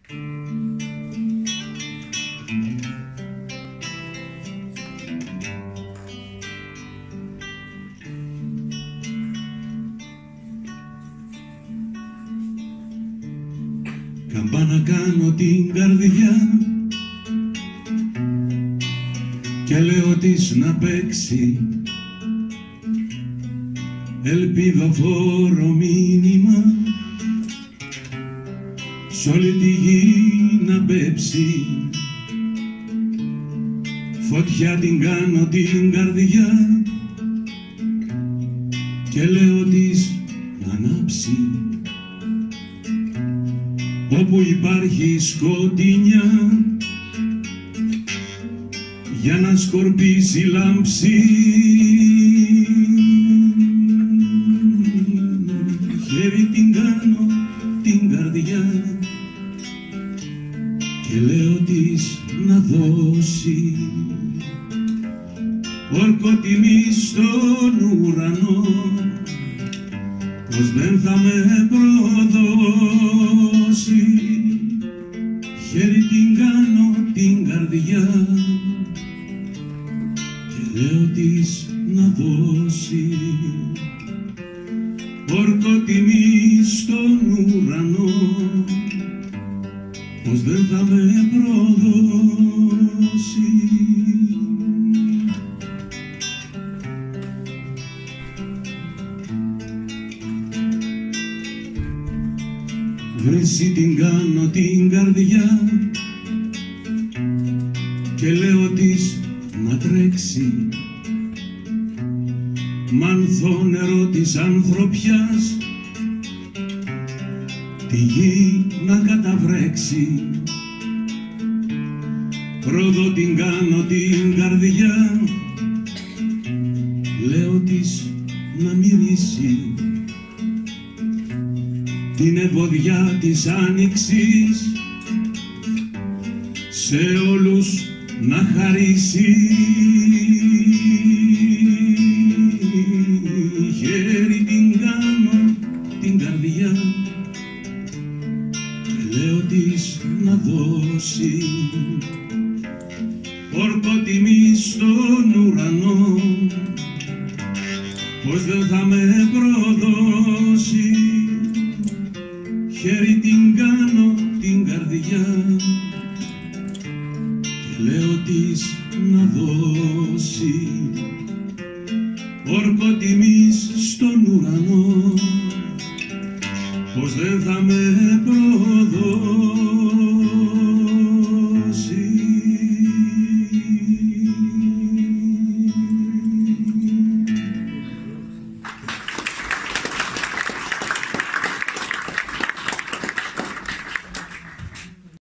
Καμπάνα κάνω την καρδιά και λέω της να παίξει ελπιδοφόρο μήνυμα σ' όλη τη γη να πέψει. Φωτιά την κάνω την καρδιά και λέω της να ανάψει. Όπου υπάρχει σκοτεινιά για να σκορπίσει λάμψη, χέρι την κάνω την καρδιά και λέω της να δώσει όρκο τιμή στον ουρανό, πως δεν θα με προδώσει. Χέρι την κάνω την καρδιά και λέω της να δώσει όρκο τιμή στον ουρανό, πως δεν θα με προδώσει. Βρύση την κάνω την καρδιά και λέω της να τρέξει, μ' ανθό νερό της ανθρωπιάς τη γη να καταβρέξει. Ρόδο την κάνω την καρδιά, λέω της να μυρίσει την ευωδιά της άνοιξης σε όλους να χαρίσει. Χέρι την κάνω την καρδιά και λέω της να δώσει όρκο τιμή στον ουρανό, πως δεν θα με προδώσει. Χέρι την κάνω την καρδιά και λέω της να δώσει